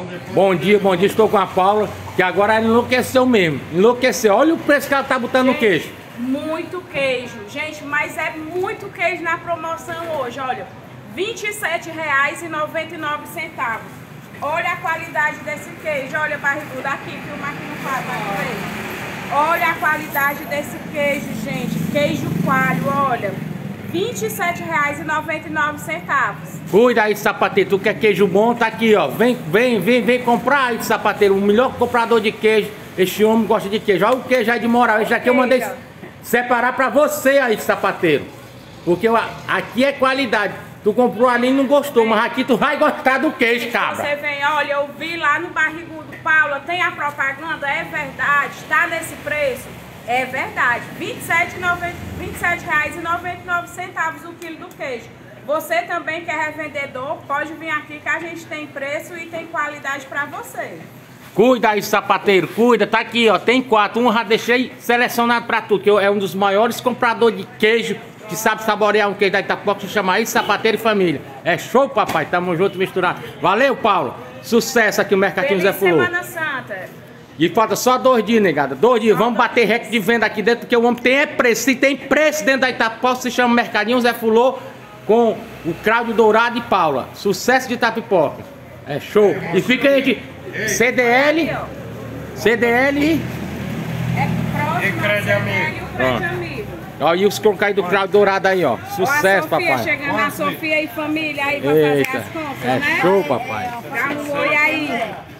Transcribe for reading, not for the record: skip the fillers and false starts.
Bom dia, estou com a Paula, que agora ela enlouqueceu mesmo. Enlouqueceu. Olha o preço que ela tá botando no queijo. Muito queijo, gente, mas é muito queijo na promoção hoje, olha. R$ 27,99. Olha a qualidade desse queijo, olha barrigudo, aqui, filma aqui no quadro, olha a qualidade desse queijo, gente, queijo coalho, olha, R$ 27,99. Cuida aí, sapateiro, tu quer queijo bom, tá aqui, ó, vem comprar aí, sapateiro, o melhor comprador de queijo, este homem gosta de queijo, olha o queijo aí de moral, esse aqui eu mandei separar pra você aí, sapateiro, porque aqui é qualidade. Tu comprou ali e não gostou, mas aqui tu vai gostar do queijo, cabra. Você vem, olha, eu vi lá no barrigudo, Paula, tem a propaganda, é verdade, tá nesse preço? É verdade, R$ 27,99 o quilo do queijo. Você também que é revendedor, pode vir aqui que a gente tem preço e tem qualidade pra você. Cuida aí, sapateiro, cuida, tá aqui, ó, tem 4, um já deixei selecionado pra tu, que é um dos maiores compradores de queijo, que sabe saborear um queijo da Itapoca, se chama aí Sapateiro e Família. É show, papai, tamo junto, misturado. Valeu, Paulo, sucesso aqui no Mercadinho Zé Fulô. Semana Santa. E falta só 2 dias, negada, 2 dias, vamos bater recorde de venda aqui dentro, porque o homem tem preço, se tem preço dentro da Itapoca, se chama Mercadinho Zé Fulô, com o Cláudio Dourado e Paula. Sucesso de Itapipoca. É show. E fica aí de CDL. É próximo E Crédito Amigo. Ó, e os crocos aí do Cláudio Dourado aí, ó. Sucesso, Sofia, papai. chegando a Sofia e família aí pra Eita, fazer as compras, é né? show, papai. Dá um oi aí.